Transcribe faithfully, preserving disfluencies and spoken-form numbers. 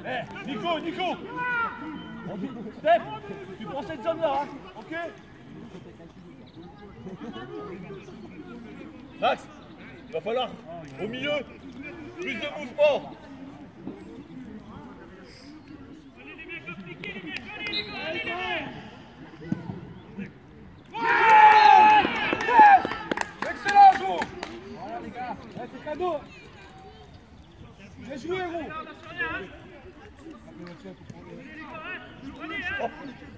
Eh, Nico, Nico. Steph, tu prends cette zone-là, hein, ok? Max, il va falloir, au milieu, plus de mouvement. Excellent, gros. Voilà, les gars, c'est cadeau. Bien joué, gros.